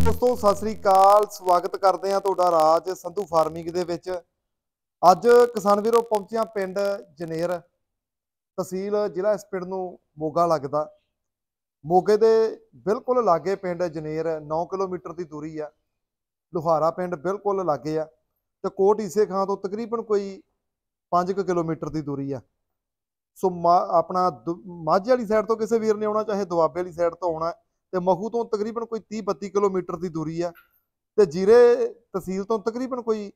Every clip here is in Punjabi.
ਦੋਸਤੋ ਸਤਿ ਸ੍ਰੀ ਅਕਾਲ। ਸਵਾਗਤ ਕਰਦੇ ਹਾਂ ਤੁਹਾਡਾ ਰਾਜ ਸੰਧੂ ਫਾਰਮਿੰਗ ਦੇ ਵਿੱਚ। ਅੱਜ ਕਿਸਾਨ ਵੀਰੋ ਪਹੁੰਚਿਆ ਪਿੰਡ ਜਨੇਰ, ਤਹਿਸੀਲ ਜ਼ਿਲ੍ਹਾ ਇਸ ਪਿੰਡ ਨੂੰ ਮੋਗਾ ਲੱਗਦਾ। ਮੋਗੇ ਦੇ ਬਿਲਕੁਲ ਲਾਗੇ ਪਿੰਡ ਜਨੇਰ, 9 ਕਿਲੋਮੀਟਰ ਦੀ ਦੂਰੀ ਆ। ਲੁਹਾਰਾ ਪਿੰਡ ਬਿਲਕੁਲ ਲਾਗੇ ਆ ਤੇ ਕੋਟ ਈਸੇ ਖਾਂ ਤੋਂ ਤਕਰੀਬਨ ਕੋਈ 5 ਕਿਲੋਮੀਟਰ ਦੀ ਦੂਰੀ ਆ। ਸੋ ਆਪਣਾ ਮਾਝੇ ਵਾਲੀ ਸਾਈਡ ਤੋਂ ਕਿਸੇ ਵੀਰ ਨੇ ਆਉਣਾ, ਚਾਹੇ ਦੁਆਬੇ ਵਾਲੀ ਸਾਈਡ ਤੋਂ ਆਉਣਾ, ਤੇ ਮਖੂ ਤੋਂ ਤਕਰੀਬਨ ਕੋਈ 30-32 ਕਿਲੋਮੀਟਰ ਦੀ ਦੂਰੀ ਆ। ਤੇ ਜੀਰੇ ਤਹਿਸੀਲ ਤੋਂ ਤਕਰੀਬਨ ਕੋਈ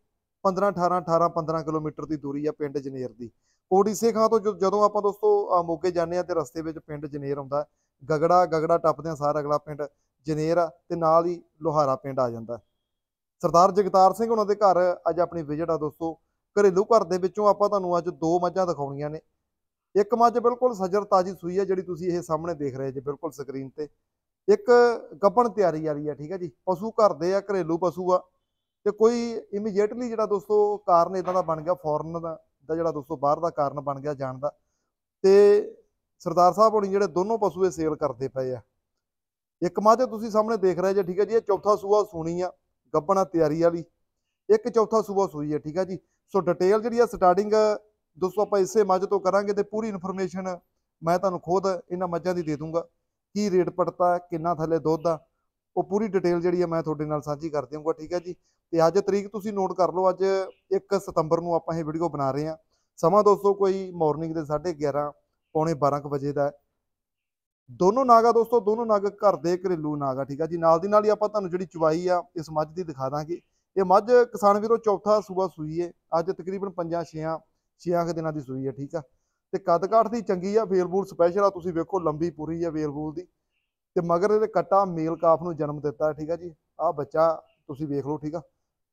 15 ਕਿਲੋਮੀਟਰ ਦੀ ਦੂਰੀ ਆ ਪਿੰਡ ਜਨੇਰ ਦੀ। ਕੋਟ ਈਸੇ ਖਾਂ ਤੋਂ ਜਦੋਂ ਆਪਾਂ ਦੋਸਤੋ ਮੋਗੇ ਜਾਂਦੇ ਆ ਤੇ ਰਸਤੇ ਵਿੱਚ ਪਿੰਡ ਜਨੇਰ ਆਉਂਦਾ। ਗਗੜਾ ਟੱਪਦੇ ਆ ਸਾਰ ਅਗਲਾ ਪਿੰਡ ਜਨੇਰ ਆ ਤੇ ਨਾਲ ਹੀ ਲੁਹਾਰਾ ਪਿੰਡ ਆ ਜਾਂਦਾ। ਸਰਦਾਰ ਜਗਤਾਰ ਸਿੰਘ ਉਹਨਾਂ ਦੇ ਘਰ ਅੱਜ ਆਪਣੀ ਵਿਜ਼ਿਟ ਆ ਦੋਸਤੋ। ਘਰੇਲੂ ਘਰ ਦੇ ਵਿੱਚੋਂ ਆਪਾਂ ਤੁਹਾਨੂੰ ਅੱਜ 2 ਮੱਝਾਂ ਦਿਖਾਉਣੀਆਂ ਨੇ। ਇੱਕ ਮੱਝ ਬਿਲਕੁਲ ਸੱਜਰ ਤਾਜੀ ਸੂਈ ਹੈ, ਜਿਹੜੀ ਤੁਸੀਂ ਇਹ ਸਾਹਮਣੇ ਦੇਖ ਰਹੇ ਜੇ ਬਿਲਕੁਲ ਸਕਰੀਨ ਤੇ। ਇੱਕ ਗੱਭਣ ਤਿਆਰੀ ਵਾਲੀ ਆ, ਠੀਕ ਹੈ ਜੀ। ਪਸ਼ੂ ਘਰ ਦੇ ਆ, ਘਰੇਲੂ ਪਸ਼ੂ ਆ ਤੇ ਕੋਈ ਇਮੀਡੀਏਟਲੀ ਜਿਹੜਾ ਦੋਸਤੋ ਕਾਰਨ ਇਦਾਂ ਦਾ ਬਣ ਗਿਆ, ਫੋਰਨ ਦਾ ਜਿਹੜਾ ਦੋਸਤੋ ਬਾਹਰ ਦਾ ਕਾਰਨ ਬਣ ਗਿਆ ਜਾਣ ਦਾ। ਤੇ ਸਰਦਾਰ ਸਾਹਿਬ ਹੋਣੀ ਜਿਹੜੇ ਦੋਨੋਂ ਪਸ਼ੂ ਇਹ ਸੇਲ ਕਰਦੇ ਪਏ ਆ। ਇੱਕ ਮੱਝ ਤੁਸੀਂ ਸਾਹਮਣੇ ਦੇਖ ਰਹੇ ਜੇ, ਠੀਕ ਹੈ ਜੀ। ਇਹ ਚੌਥਾ ਸੂਆ ਸੂਣੀ ਆ, ਗੱਭਣ ਆ ਤਿਆਰੀ ਵਾਲੀ। ਇੱਕ ਚੌਥਾ ਸੂਆ ਸੂਈ ਹੈ, ਠੀਕ ਹੈ ਜੀ। ਸੋ ਡਿਟੇਲ ਜਿਹੜੀ ਆ ਸਟਾਰਟਿੰਗ ਦੋਸਤੋ ਆਪਾਂ ਇਸੇ ਮੱਝ ਤੋਂ ਕਰਾਂਗੇ ਤੇ ਪੂਰੀ ਇਨਫੋਰਮੇਸ਼ਨ ਮੈਂ ਤੁਹਾਨੂੰ ਖੁਦ ਇਹਨਾਂ ਮੱਝਾਂ ਦੀ ਦੇ ਦੂੰਗਾ। ਕੀ ਰੇਟ ਪੜਤਾ, ਕਿੰਨਾ ਥੱਲੇ ਦੁੱਧ ਆ, ਉਹ ਪੂਰੀ ਡਿਟੇਲ ਜਿਹੜੀ ਆ ਮੈਂ ਤੁਹਾਡੇ ਨਾਲ ਸਾਂਝੀ ਕਰ ਦੇਵਾਂਗਾ, ਠੀਕ ਹੈ ਜੀ। ਤੇ ਅੱਜ ਤਰੀਕ ਤੁਸੀਂ ਨੋਟ ਕਰ ਲਓ, ਅੱਜ 1 ਸਤੰਬਰ ਨੂੰ ਆਪਾਂ ਇਹ ਵੀਡੀਓ ਬਣਾ ਰਹੇ ਹਾਂ। ਸਮਾਂ ਦੋਸਤੋ ਕੋਈ ਮਾਰਨਿੰਗ ਦੇ 11:30 ਪੌਣੇ 12 ਵਜੇ ਦਾ। ਦੋਨੋਂ ਨਾਗ ਆ ਦੋਸਤੋ, ਦੋਨੋਂ ਨਾਗ ਘਰ ਦੇ ਘਰੇਲੂ ਨਾਗ ਆ, ਠੀਕ ਆ ਜੀ। ਨਾਲ ਦੀ ਨਾਲ ਹੀ ਆਪਾਂ ਤੁਹਾਨੂੰ ਜਿਹੜੀ ਚਵਾਈ ਆ ਇਸ ਮੱਝ ਦੀ ਦਿਖਾ ਦਾਂਗੇ। ਇਹ ਮੱਝ ਕਿਸਾਨ ਵੀਰੋ ਚੌਥਾ ਸੂਆ ਸੂਈ ਹੈ, ਅੱਜ ਤਕਰੀਬਨ 5-6 ਦਿਨਾਂ ਦੀ ਸੂਈ ਹੈ, ਠੀਕ ਆ। ਤੇ ਕੱਦ ਕਾਠ ਦੀ ਚੰਗੀ ਆ, ਵੇਲਬੂਲ ਸਪੈਸ਼ਲ ਆ, ਤੁਸੀਂ ਵੇਖੋ ਲੰਬੀ ਪੂਰੀ ਆ ਵੇਲਬੂਲ ਦੀ। ਤੇ ਮਗਰ ਇਹਦੇ ਕੱਟਾ ਮੇਲ ਕਾਫ ਨੂੰ ਜਨਮ ਦਿੱਤਾ, ਠੀਕ ਆ ਜੀ। ਆਹ ਬੱਚਾ ਤੁਸੀਂ ਵੇਖ ਲਓ, ਠੀਕ ਆ।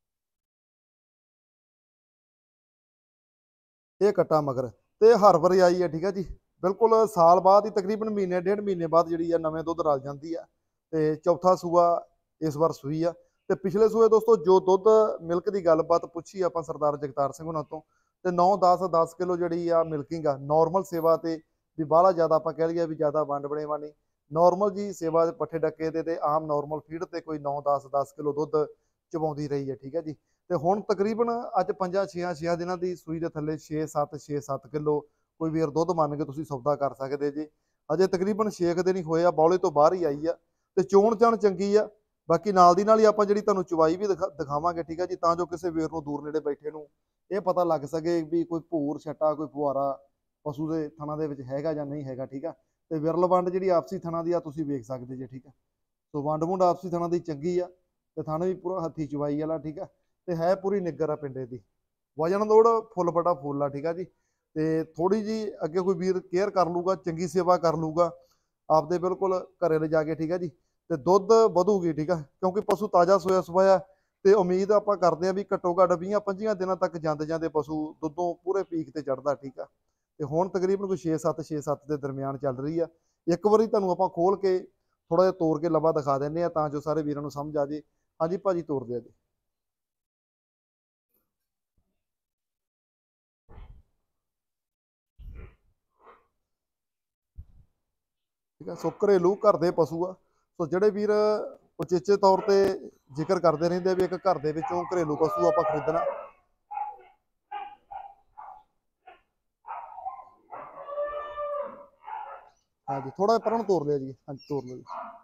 ਇਹ ਕੱਟਾ ਮਗਰ ਤੇ ਹਰ ਵਾਰੀ ਆਈ ਹੈ, ਠੀਕ ਆ ਜੀ। ਬਿਲਕੁਲ ਸਾਲ ਬਾਅਦ ਹੀ, ਤਕਰੀਬਨ ਮਹੀਨੇ 1.5 ਮਹੀਨੇ ਬਾਅਦ ਜਿਹੜੀ ਆ ਨਵੇਂ ਦੁੱਧ ਰਲ ਜਾਂਦੀ ਆ। ਤੇ ਚੌਥਾ ਸੂਆ ਇਸ ਵਾਰ ਸੂਈ ਆ। ਤੇ ਪਿਛਲੇ ਸੂਏ ਦੋਸਤੋ ਜੋ ਦੁੱਧ ਮਿਲਕ ਦੀ ਗੱਲਬਾਤ ਪੁੱਛੀ ਆਪਾਂ ਸਰਦਾਰ ਜਗਤਾਰ ਸਿੰਘ ਉਹਨਾਂ ਤੋਂ, ਤੇ 9-10 ਕਿਲੋ ਜਿਹੜੀ ਆ ਮਿਲਕਿੰਗ ਆ। ਨੋਰਮਲ ਸੇਵਾ ਤੇ ਵੀ ਬਾਹਲਾ ਜ਼ਿਆਦਾ ਆਪਾਂ ਕਹਿ ਲਈਏ ਵੀ ਜ਼ਿਆਦਾ ਵੰਡ ਬਣੇਵਾ ਨਹੀਂ, ਨੋਰਮਲ ਜੀ ਸੇਵਾ ਦੇ ਪੱਠੇ ਡੱਕੇ ਤੇ ਆਮ ਨੋਰਮਲ ਫੀਡ ਤੇ ਕੋਈ 9-10 ਕਿਲੋ ਦੁੱਧ ਚਵਾਉਂਦੀ ਰਹੀ ਹੈ, ਠੀਕ ਹੈ ਜੀ। ਤੇ ਹੁਣ ਤਕਰੀਬਨ ਅੱਜ 5-6 ਦਿਨਾਂ ਦੀ ਸੂਈ ਦੇ ਥੱਲੇ 6-7 ਕਿਲੋ ਕੋਈ ਵੀਰ ਦੁੱਧ ਮੰਨ ਕੇ ਤੁਸੀਂ ਸੌਦਾ ਕਰ ਸਕਦੇ ਜੀ। ਅਜੇ ਤਕਰੀਬਨ 6 ਦਿਨ ਹੀ ਹੋਏ ਆ, ਬੌਲੇ ਤੋਂ ਬਾਹਰ ਹੀ ਆਈ ਆ। ਤੇ ਚੋਣ ਚਾਣ ਚੰਗੀ ਆ। ਬਾਕੀ ਨਾਲ ਦੀ ਨਾਲ ਹੀ ਆਪਾਂ ਜਿਹੜੀ ਤੁਹਾਨੂੰ ਚਵਾਈ ਵੀ ਦਿਖਾਵਾਂਗੇ, ਠੀਕ ਹੈ ਜੀ, ਤਾਂ ਜੋ ਕਿਸੇ ਵੀਰ ਨੂੰ ਦੂਰ ਨੇੜੇ ਬੈਠੇ ਨੂੰ ਇਹ ਪਤਾ ਲੱਗ ਸਕੇ ਵੀ ਕੋਈ ਭੂਰ ਛੱਟਾ, ਕੋਈ ਫੁਹਾਰਾ ਪਸ਼ੂ ਦੇ ਥਣਾ ਦੇ ਵਿੱਚ ਹੈਗਾ ਜਾਂ ਨਹੀਂ ਹੈਗਾ, ਠੀਕ ਆ। ਤੇ ਵਿਰਲ ਵੰਡ ਜਿਹੜੀ ਆਪਸੀ ਥਣਾ ਦੀ ਆ ਤੁਸੀਂ ਵੇਖ ਸਕਦੇ ਜੇ, ਠੀਕ ਆ। ਸੋ ਵੰਡ ਵੁੰਡ ਆਪਸੀ ਥਣਾ ਦੀ ਚੰਗੀ ਆ ਤੇ ਥਣ ਵੀ ਪੂਰਾ ਹੱਥੀ ਚਵਾਈ ਵਾਲਾ, ਠੀਕ ਆ। ਤੇ ਹੈ ਪੂਰੀ ਨਿੱਗਰ ਆ ਪਿੰਡੇ ਦੀ। ਵਜਨ ਲੋੜ ਫੁੱਲ ਫਟਾ ਫੁੱਲ ਆ, ਠੀਕ ਆ ਜੀ। ਤੇ ਥੋੜੀ ਜੀ ਅੱਗੇ ਕੋਈ ਵੀਰ ਕੇਅਰ ਕਰ ਲੂਗਾ, ਚੰਗੀ ਸੇਵਾ ਕਰ ਲੂਗਾ ਆਪਦੇ ਬਿਲਕੁਲ ਘਰੇ ਲਿਜਾ ਕੇ, ਠੀਕ ਆ ਜੀ। ਤੇ ਦੁੱਧ ਵਧੂਗੀ, ਠੀਕ ਆ, ਕਿਉਂਕਿ ਪਸ਼ੂ ਤਾਜ਼ਾ ਸੋਇਆ ਸਵਾਇਆ। ਤੇ ਉਮੀਦ ਆਪਾਂ ਕਰਦੇ ਹਾਂ ਵੀ ਘੱਟੋ ਘੱਟ 20-25 ਦਿਨਾਂ ਤੱਕ ਜਾਂਦੇ ਪਸ਼ੂ ਦੁੱਧੋਂ ਪੂਰੇ ਪੀਕ ਤੇ ਚੜਦਾ, ਠੀਕ ਆ। ਤੇ ਹੁਣ ਤਕਰੀਬਨ ਕੋਈ 6-7 ਦੇ ਦਰਮਿਆਨ ਚੱਲ ਰਹੀ ਆ। ਇੱਕ ਵਾਰੀ ਤੁਹਾਨੂੰ ਆਪਾਂ ਖੋਲ ਕੇ ਥੋੜਾ ਜਿਹਾ ਤੋੜ ਕੇ ਲੰਬਾ ਦਿਖਾ ਦਿੰਦੇ ਆ, ਤਾਂ ਜੋ ਸਾਰੇ ਵੀਰਾਂ ਨੂੰ ਸਮਝ ਆ ਜੇ। ਹਾਂਜੀ ਭਾਜੀ ਤੋੜ ਦਿਆ ਜੀ। ਠੀਕ ਆ। ਸੋ ਘਰੇਲੂ ਘਰ ਦੇ ਪਸ਼ੂ ਆ। ਸੋ ਜਿਹੜੇ ਵੀਰ ਉਚੇਚੇ ਤੌਰ ਤੇ ਜ਼ਿਕਰ ਕਰਦੇ ਰਹਿੰਦੇ ਵੀ ਇੱਕ ਘਰ ਦੇ ਵਿੱਚੋਂ ਘਰੇਲੂ ਪਸ਼ੂ ਆਪਾਂ ਖਰੀਦਣਾ। ਹਾਂਜੀ ਥੋੜਾ ਜਿਹਾ ਪਰਾਂ ਨੂੰ ਤੋੜ ਲਿਆ ਜੀ। ਹਾਂਜੀ ਤੋੜ ਲਿਆ ਜੀ।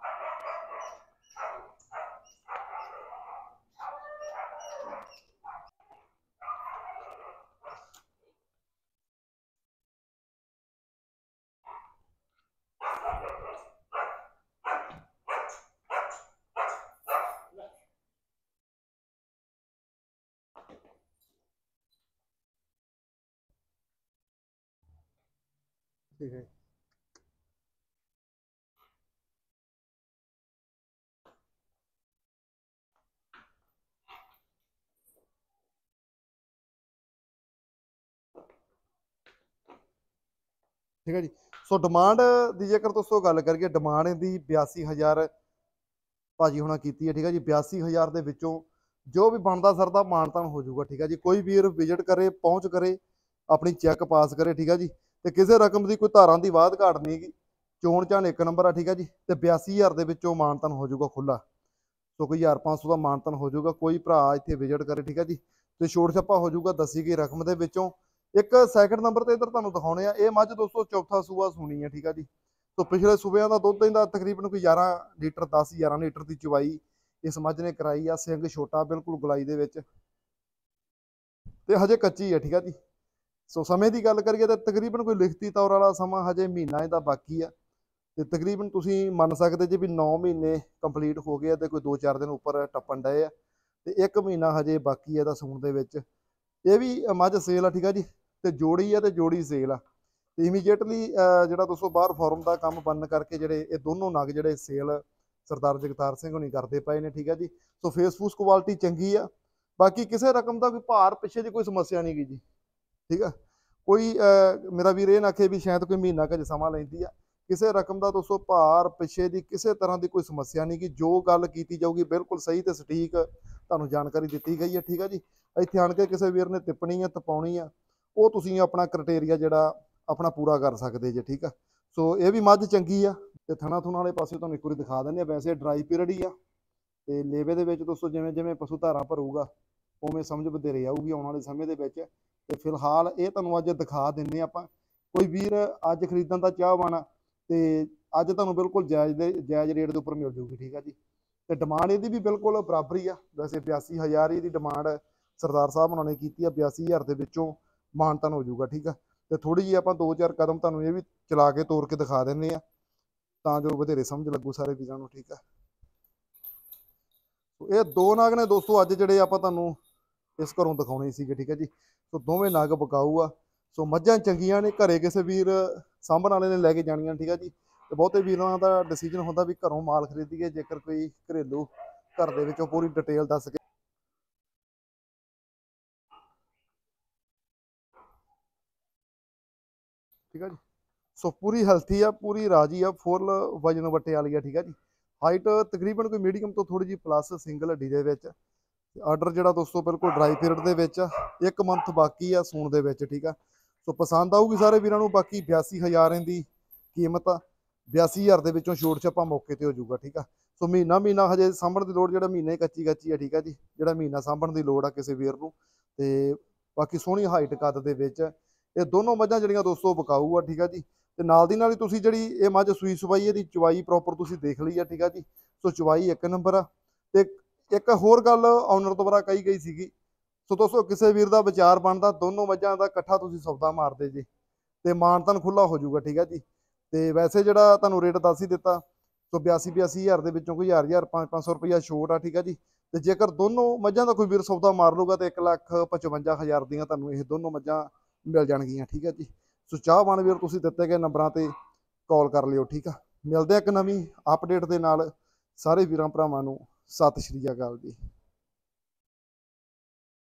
ਠੀਕ ਹੈ। ਠੀਕ ਹੈ ਜੀ। ਸੋ ਡਿਮਾਂਡ ਦੀ ਜੇਕਰ ਦੋਸਤੋ ਗੱਲ ਕਰੀਏ, ਡਿਮਾਂਡ ਇਹਦੀ 82,000 ਭਾਜੀ ਹੋਣਾ ਕੀਤੀ ਹੈ, ਠੀਕ ਹੈ ਜੀ। 82,000 ਦੇ ਵਿੱਚੋਂ ਜੋ ਵੀ ਬਣਦਾ ਸਰਦਾ ਮਾਨਤਾਨ ਹੋ ਜਾਊਗਾ, ਠੀਕ ਹੈ ਜੀ। ਕੋਈ ਵੀਰ ਵਿਜ਼ਿਟ ਕਰੇ, ਪਹੁੰਚ ਕਰੇ, ਆਪਣੀ ਚੈੱਕ ਪਾਸ ਕਰੇ, ਠੀਕ ਹੈ ਜੀ। ਤੇ ਕਿਸੇ ਰਕਮ ਦੀ ਕੋਈ ਧਾਰਾਂ ਦੀ ਵਾਧ ਘਾਟ ਨਹੀਂ ਗੀ। ਚੋਣ ਚਾਣ ਇੱਕ ਨੰਬਰ ਆ, ਠੀਕ ਹੈ ਜੀ। ਤੇ 82,000 ਦੇ ਵਿੱਚੋਂ ਮਾਨਤਾਨ ਹੋ ਜਾਊਗਾ ਖੁੱਲਾ। ਸੋ ਕੋਈ 1500 ਦਾ ਮਾਨਤਨ ਹੋ ਜਾਊਗਾ। ਕੋਈ ਭਰਾ ਇੱਥੇ ਵਿਜ਼ਿਟ ਕਰੇ, ਠੀਕ ਹੈ ਜੀ, ਤੇ ਛੋਟ ਛੱਪਾ ਹੋ ਜਾਊਗਾ ਦੱਸੀ ਗਈ ਰਕਮ ਦੇ ਵਿੱਚੋਂ। ਇੱਕ ਸੈਕਿੰਡ ਨੰਬਰ ਤੇ ਇੱਧਰ ਤੁਹਾਨੂੰ ਦਿਖਾਉਣੇ ਆ, ਇਹ ਮੱਝ ਦੋਸਤੋ ਚੌਥਾ ਸੂਆ ਸੂਣੀ ਹੈ, ਠੀਕ ਹੈ ਜੀ। ਸੋ ਪਿਛਲੇ ਸੂਬਿਆਂ ਦਾ ਦੁੱਧ ਇਹਦਾ ਤਕਰੀਬਨ ਕੋਈ 11 ਲੀਟਰ 10-11 ਲੀਟਰ ਦੀ ਚਵਾਈ ਇਸ ਮੱਝ ਨੇ ਕਰਾਈ ਆ। ਸਿੰਘ ਛੋਟਾ ਬਿਲਕੁਲ ਗੁਲਾਈ ਦੇ ਵਿੱਚ, ਤੇ ਹਜੇ ਕੱਚੀ ਹੈ, ਠੀਕ ਹੈ ਜੀ। ਸੋ ਸਮੇਂ ਦੀ ਗੱਲ ਕਰੀਏ ਤਾਂ ਤਕਰੀਬਨ ਕੋਈ ਲਿਖਤੀ ਤੌਰ ਵਾਲਾ ਸਮਾਂ ਹਜੇ ਮਹੀਨਾ ਇਹਦਾ ਬਾਕੀ ਆ, ਤੇ ਤਕਰੀਬਨ ਤੁਸੀਂ ਮੰਨ ਸਕਦੇ ਜੀ ਵੀ 9 ਮਹੀਨੇ ਕੰਪਲੀਟ ਹੋ ਗਏ ਆ, ਤੇ ਕੋਈ 2-4 ਦਿਨ ਉੱਪਰ ਟੱਪਣ ਡਏ ਆ, ਤੇ 1 ਮਹੀਨਾ ਹਜੇ ਬਾਕੀ ਹੈ ਇਹਦਾ ਸੂਣ ਦੇ ਵਿੱਚ। ਇਹ ਵੀ ਮੱਝ ਸੇਲ ਆ, ਠੀਕ ਆ ਜੀ, ਤੇ ਜੋੜੀ ਆ, ਤੇ ਜੋੜੀ ਸੇਲ ਆ। ਤੇ ਇਮੀਡੀਏਟਲੀ ਜਿਹੜਾ ਦੋਸਤੋ ਬਾਹਰ ਫਾਰਮ ਦਾ ਕੰਮ ਬੰਨ ਕਰਕੇ ਜਿਹੜੇ ਇਹ ਦੋਨੋਂ ਨਗ ਜਿਹੜੇ ਸੇਲ ਸਰਦਾਰ ਜਗਤਾਰ ਸਿੰਘ ਹੋਣੀ ਕਰਦੇ ਪਏ ਨੇ, ਠੀਕ ਆ ਜੀ। ਸੋ ਫੇਸ ਫੂਸ ਕੁਆਲਿਟੀ ਚੰਗੀ ਆ, ਬਾਕੀ ਕਿਸੇ ਰਕਮ ਦਾ ਕੋਈ ਭਾਰ ਪਿੱਛੇ ਦੀ ਕੋਈ ਸਮੱਸਿਆ ਨਹੀਂ ਗਈ ਜੀ, ਠੀਕ ਆ। ਕੋਈ ਮੇਰਾ ਵੀਰ ਇਹ ਨਾ ਆਖੇ ਵੀ ਸ਼ਾਇਦ ਕੋਈ ਮਹੀਨਾ ਕੁ ਸਮਾਂ ਲੈਂਦੀ ਆ, ਕਿਸੇ ਰਕਮ ਦਾ ਦੋਸਤੋ ਭਾਰ ਪਿੱਛੇ ਦੀ ਕਿਸੇ ਤਰ੍ਹਾਂ ਦੀ ਕੋਈ ਸਮੱਸਿਆ ਨਹੀਂ ਗੀ। ਜੋ ਗੱਲ ਕੀਤੀ ਜਾਊਗੀ ਬਿਲਕੁਲ ਸਹੀ ਤੇ ਸਟੀਕ ਤੁਹਾਨੂੰ ਜਾਣਕਾਰੀ ਦਿੱਤੀ ਗਈ ਹੈ, ਠੀਕ ਆ ਜੀ। ਇੱਥੇ ਆਣ ਕੇ ਕਿਸੇ ਵੀਰ ਨੇ ਤਿੱਪਣੀ ਆ ਤਪਾਉਣੀ ਆ, ਉਹ ਤੁਸੀਂ ਆਪਣਾ ਕ੍ਰਾਈਟੇਰੀਆ ਜਿਹੜਾ ਆਪਣਾ ਪੂਰਾ ਕਰ ਸਕਦੇ ਜੇ, ਠੀਕ ਆ। ਸੋ ਇਹ ਵੀ ਮੱਝ ਚੰਗੀ ਆ, ਤੇ ਥਣਾ ਥੁਣਾ ਵਾਲੇ ਪਾਸੇ ਤੁਹਾਨੂੰ ਇੱਕ ਵਾਰੀ ਦਿਖਾ ਦਿੰਦੇ ਆ। ਵੈਸੇ ਡਰਾਈ ਪੀਰੀਅਡ ਹੀ ਆ, ਤੇ ਲੇਵੇ ਦੇ ਵਿੱਚ ਦੋਸਤੋ ਜਿਵੇਂ ਜਿਵੇਂ ਪਸ਼ੂ ਧਾਰਾਂ ਭਰੂਗਾ ਉਵੇਂ ਸਮਝ ਵਧੇਰੇ ਆਊਗੀ ਆਉਣ ਵਾਲੇ ਸਮੇਂ ਦੇ ਵਿੱਚ। ਤੇ ਫਿਲਹਾਲ ਇਹ ਤੁਹਾਨੂੰ ਅੱਜ ਦਿਖਾ ਦਿੰਦੇ ਆਪਾਂ। ਕੋਈ ਵੀਰ ਅੱਜ ਖਰੀਦਣ ਦਾ ਚਾਹਵਾਨ ਆ, ਤੇ ਅੱਜ ਤੁਹਾਨੂੰ ਬਿਲਕੁਲ ਜਾਇਜ਼ ਰੇਟ ਦੇ ਉੱਪਰ ਮਿਲ ਜੂਗੀ, ਠੀਕ ਆ ਜੀ। ਤੇ ਡਿਮਾਂਡ ਇਹਦੀ ਵੀ ਬਿਲਕੁਲ ਬਰਾਬਰ ਹੀ ਆ। ਵੈਸੇ 82,000 ਹੀ ਦੀ ਡਿਮਾਂਡ ਸਰਦਾਰ ਸਾਹਿਬ ਉਹਨਾਂ ਨੇ ਕੀਤੀ ਆ, 82,000 ਦੇ ਵਿੱਚੋਂ ਮਾਨਤਨ ਹੋ ਜਾਊਗਾ, ਠੀਕ ਆ। ਤੇ ਥੋੜੀ ਜਿਹੀ ਆਪਾਂ 2-4 ਕਦਮ ਤੁਹਾਨੂੰ ਇਹ ਵੀ ਚਲਾ ਕੇ ਤੋੜ ਕੇ ਦਿਖਾ ਦਿੰਦੇ ਆ, ਤਾਂ ਜੋ ਵਧੇਰੇ ਸਮਝ ਲੱਗੂ ਸਾਰੇ ਵੀਰਾਂ ਨੂੰ, ਠੀਕ ਆ। ਇਹ ਦੋ ਨਗ ਨੇ ਦੋਸਤੋ ਅੱਜ ਜਿਹੜੇ ਆਪਾਂ ਤੁਹਾਨੂੰ ਇਸ ਘਰੋਂ ਦਿਖਾਉਣੇ ਸੀਗੇ, ਠੀਕ ਹੈ ਜੀ। ਸੋ ਦੋਵੇਂ ਨਗ ਵਿਕਾਊ ਆ। ਸੋ ਮੱਝਾਂ ਚੰਗੀਆਂ ਨੇ, ਘਰੇ ਕਿਸੇ ਵੀਰ ਸਾਂਭਣ ਵਾਲੇ ਨੇ ਲੈ ਕੇ ਜਾਣੀਆਂ, ਠੀਕ ਹੈ ਜੀ। ਤੇ ਬਹੁਤੇ ਵੀਰਾਂ ਦਾ ਡਿਸੀਜਨ ਹੁੰਦਾ ਵੀ ਘਰੋਂ ਮਾਲ ਖਰੀਦੀਏ, ਜੇਕਰ ਕੋਈ ਘਰੇਲੂ ਘਰ ਦੇ ਵਿੱਚੋਂ ਪੂਰੀ ਡਿਟੇਲ ਦੱਸ ਕੇ, ਠੀਕ ਹੈ ਜੀ। ਸੋ ਪੂਰੀ ਹੈਲਥੀ ਆ, ਪੂਰੀ ਰਾਜੀ ਆ, ਫੁੱਲ ਵਜਨ ਵੱਟੇ ਵਾਲੀ ਆ, ਠੀਕ ਹੈ ਜੀ। ਹਾਈਟ ਤਕਰੀਬਨ ਕੋਈ ਮੀਡੀਅਮ ਤੋਂ ਥੋੜੀ ਜਿਹੀ ਪਲੱਸ ਸਿੰਗਲ ਹੱਡੀ ਦੇ ਵਿੱਚ। ਆਰਡਰ ਜਿਹੜਾ ਦੋਸਤੋ ਬਿਲਕੁਲ ਡਰਾਈ ਪੀਰੀਅਡ ਦੇ ਵਿੱਚ 1 ਮੰਥ ਬਾਕੀ ਆ ਸੂਣ ਦੇ ਵਿੱਚ, ਠੀਕ ਆ। ਸੋ ਪਸੰਦ ਆਊਗੀ ਸਾਰੇ ਵੀਰਾਂ ਨੂੰ। ਬਾਕੀ 82,000 ਇਹਦੀ ਕੀਮਤ ਆ, 82,000 ਦੇ ਵਿੱਚੋਂ ਛੋਟ ਛੱਪਾ ਮੌਕੇ ਤੇ ਹੋ ਜਾਊਗਾ, ਠੀਕ ਆ। ਸੋ ਮਹੀਨਾ ਹਜੇ ਸਾਂਭਣ ਦੀ ਲੋੜ, ਜਿਹੜਾ ਮਹੀਨੇ ਕੱਚੀ ਆ, ਠੀਕ ਆ ਜੀ। ਜਿਹੜਾ ਮਹੀਨਾ ਸਾਂਭਣ ਦੀ ਲੋੜ ਆ ਕਿਸੇ ਵੀਰ ਨੂੰ। ਤੇ ਬਾਕੀ ਸੋਹਣੀ ਹਾਈਟ ਕੱਦ ਦੇ ਵਿੱਚ ਇਹ ਦੋਨੋਂ ਮੱਝਾਂ ਜਿਹੜੀਆਂ ਦੋਸਤੋ ਵਿਕਾਊ ਆ, ਠੀਕ ਆ ਜੀ। ਤੇ ਨਾਲ ਦੀ ਨਾਲ ਹੀ ਤੁਸੀਂ ਜਿਹੜੀ ਇਹ ਮੱਝ ਸੂਈ ਸਵਾਈ ਇਹਦੀ ਚਵਾਈ ਪ੍ਰੋਪਰ ਤੁਸੀਂ ਦੇਖ ਲਈ ਆ, ਠੀਕ ਆ ਜੀ। ਸੋ ਚਵਾਈ 1 ਨੰਬਰ ਆ। ਤੇ ਇੱਕ ਹੋਰ ਗੱਲ ਓਨਰ ਦੁਆਰਾ ਕਹੀ ਗਈ ਸੀਗੀ, ਸੋ ਦੋਸਤੋ ਕਿਸੇ ਵੀਰ ਦਾ ਵਿਚਾਰ ਬਣਦਾ ਦੋਨੋਂ ਮੱਝਾਂ ਦਾ ਇਕੱਠਾ ਤੁਸੀਂ ਸੌਦਾ ਮਾਰਦੇ ਜੇ, ਤੇ ਮਾਨਤਨ ਖੁੱਲਾ ਹੋ ਜਾਊਗਾ, ਠੀਕ ਆ ਜੀ। ਤੇ ਵੈਸੇ ਜਿਹੜਾ ਤੁਹਾਨੂੰ ਰੇਟ ਦੱਸ ਹੀ ਦਿੱਤਾ, ਸੋ 82,000 ਦੇ ਵਿੱਚੋਂ ਕੋਈ 1,000 500 ਰੁਪਇਆ ਛੋਟ ਆ, ਠੀਕ ਆ ਜੀ। ਤੇ ਜੇਕਰ ਦੋਨੋਂ ਮੱਝਾਂ ਦਾ ਕੋਈ ਵੀਰ ਸੌਦਾ ਮਾਰ ਲੂਗਾ ਤੇ 1,55,000 ਦੀਆਂ ਤੁਹਾਨੂੰ ਇਹ ਦੋਨੋਂ ਮੱਝਾਂ ਮਿਲ ਜਾਣਗੀਆਂ, ਠੀਕ ਆ ਜੀ। ਸੋ ਚਾਹਵਾਨ ਵੀਰ ਤੁਸੀਂ ਦਿੱਤੇ ਗਏ ਨੰਬਰਾਂ ਤੇ ਕਾਲ ਕਰ ਲਿਓ, ਠੀਕ ਆ। ਮਿਲਦੇ ਆ ਇੱਕ ਨਵੀਂ ਅਪਡੇਟ ਦੇ ਨਾਲ। ਸਾਰੇ ਵੀਰਾਂ ਭਰਾਵਾਂ ਨੂੰ ਸਤਿ ਸ਼੍ਰੀ ਅਕਾਲ ਜੀ।